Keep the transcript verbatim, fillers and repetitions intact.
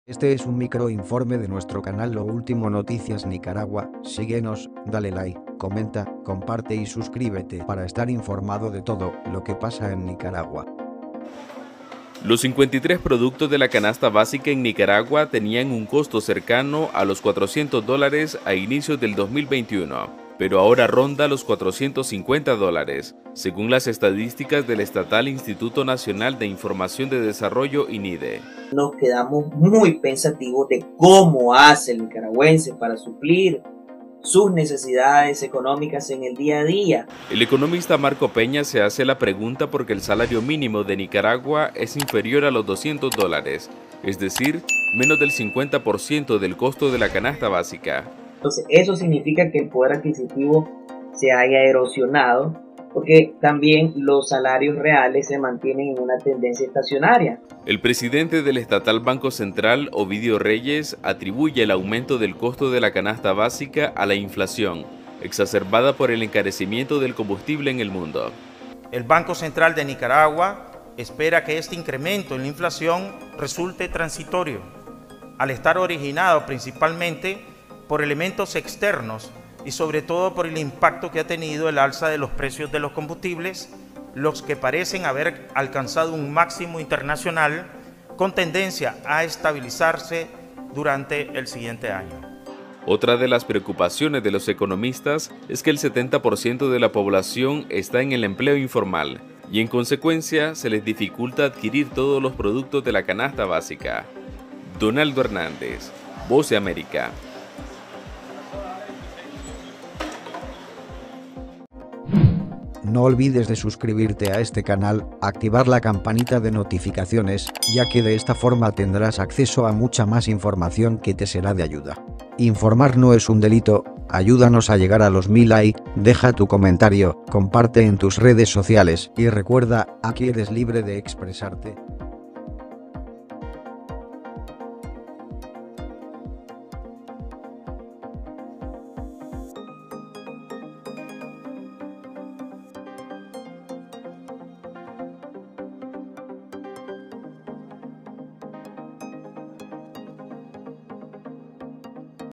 Este es un microinforme de nuestro canal Lo Último Noticias Nicaragua. Síguenos, dale like, comenta, comparte y suscríbete para estar informado de todo lo que pasa en Nicaragua. Los cincuenta y tres productos de la canasta básica en Nicaragua tenían un costo cercano a los cuatrocientos dólares a inicios del dos mil veintiuno, pero ahora ronda los cuatrocientos cincuenta dólares, según las estadísticas del estatal Instituto Nacional de Información de Desarrollo INIDE. Nos quedamos muy pensativos de cómo hace el nicaragüense para suplir sus necesidades económicas en el día a día. El economista Marco Peña se hace la pregunta porque el salario mínimo de Nicaragua es inferior a los doscientos dólares, es decir, menos del cincuenta por ciento del costo de la canasta básica. Entonces eso significa que el poder adquisitivo se haya erosionado, porque también los salarios reales se mantienen en una tendencia estacionaria. El presidente del estatal Banco Central, Ovidio Reyes, atribuye el aumento del costo de la canasta básica a la inflación, exacerbada por el encarecimiento del combustible en el mundo. El Banco Central de Nicaragua espera que este incremento en la inflación resulte transitorio, al estar originado principalmente por elementos externos y sobre todo por el impacto que ha tenido el alza de los precios de los combustibles, los que parecen haber alcanzado un máximo internacional con tendencia a estabilizarse durante el siguiente año. Otra de las preocupaciones de los economistas es que el setenta por ciento de la población está en el empleo informal y en consecuencia se les dificulta adquirir todos los productos de la canasta básica. Donaldo Hernández, Voz de América. No olvides de suscribirte a este canal, activar la campanita de notificaciones, ya que de esta forma tendrás acceso a mucha más información que te será de ayuda. Informar no es un delito, ayúdanos a llegar a los mil likes, deja tu comentario, comparte en tus redes sociales y recuerda, aquí eres libre de expresarte.